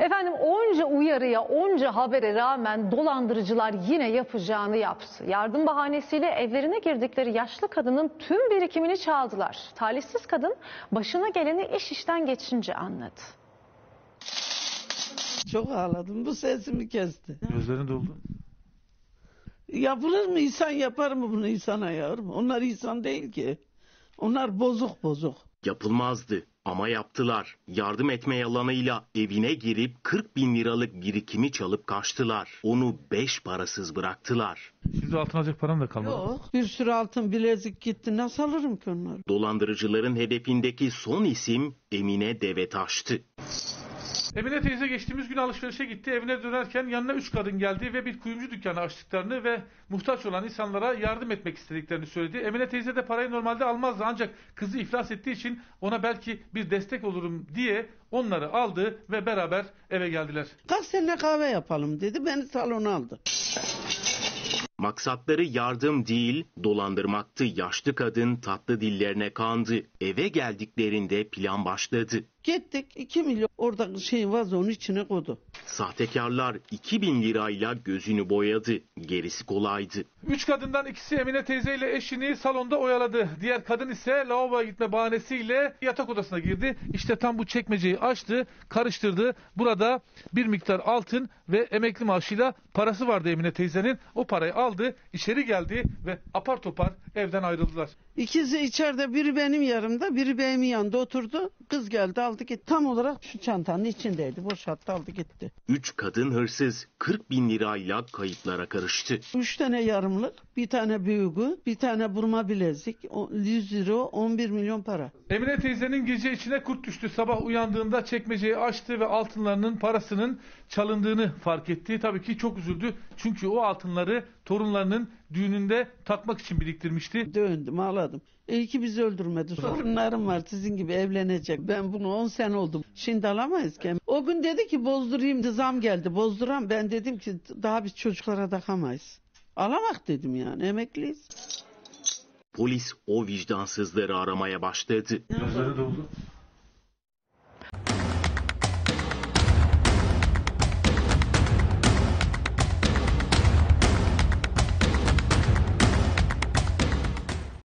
Efendim onca uyarıya, onca habere rağmen dolandırıcılar yine yapacağını yaptı. Yardım bahanesiyle evlerine girdikleri yaşlı kadının tüm birikimini çaldılar. Talihsiz kadın başına geleni iş işten geçince anladı. Çok ağladım. Bu sesimi kesti. Gözlerin doldu. Yapılır mı? İnsan yapar mı bunu insana yavrum? Onlar insan değil ki. Onlar bozuk bozuk. Yapılmazdı ama yaptılar. Yardım etme yalanıyla evine girip 40 bin liralık birikimi çalıp kaçtılar. Onu 5 parasız bıraktılar. Şimdi altın alacak param da kalmadı. Yok. Bir sürü altın bilezik gitti. Nasıl alırım ki onları? Dolandırıcıların hedefindeki son isim Emine Devetaş'tı. Emine teyze geçtiğimiz gün alışverişe gitti. Evine dönerken yanına 3 kadın geldi ve bir kuyumcu dükkanı açtıklarını ve muhtaç olan insanlara yardım etmek istediklerini söyledi. Emine teyze de parayı normalde almazdı ancak kızı iflas ettiği için ona belki bir destek olurum diye onları aldı ve beraber eve geldiler. Kalk seninle kahve yapalım dedi. Beni salona aldı. Maksatları yardım değil, dolandırmaktı. Yaşlı kadın tatlı dillerine kandı. Eve geldiklerinde plan başladı. Gittik 2 milyon orada vazonun içine koydu. Sahtekarlar 2.000 lirayla gözünü boyadı. Gerisi kolaydı. 3 kadından ikisi Emine teyzeyle eşini salonda oyaladı. Diğer kadın ise lavaboya gitme bahanesiyle yatak odasına girdi. İşte tam bu çekmeceyi açtı, karıştırdı. Burada bir miktar altın ve emekli maaşıyla parası vardı Emine teyzenin. O parayı aldı, içeri geldi ve apar topar evden ayrıldılar. İkisi içeride, biri benim yanımda, biri benim yanında oturdu. Kız geldi aldı gitti. Tam olarak şu çantanın içindeydi. Boşalttı aldı gitti. 3 kadın hırsız 40 bin lirayla kayıplara karıştı. 3 tane yarımlık, bir tane büyüğü, bir tane burma bilezik, 100 euro, 11 milyon para. Emine teyzenin gece içine kurt düştü. Sabah uyandığında çekmeceyi açtı ve altınlarının parasının çalındığını fark etti. Tabii ki çok üzüldü. Çünkü o altınları torunlarının düğününde takmak için biriktirmişti. Döndüm ağladım. İyi ki bizi öldürmedi. Sorunlarım var sizin gibi evlenecek. Ben bunu 10 sene oldum. Şimdi alamayız ki. O gün dedi ki bozdurayım. Zam geldi bozduram. Ben dedim ki daha biz çocuklara takamayız. Alamak dedim yani emekliyiz. Polis o vicdansızları aramaya başladı. Gözlerin doldu.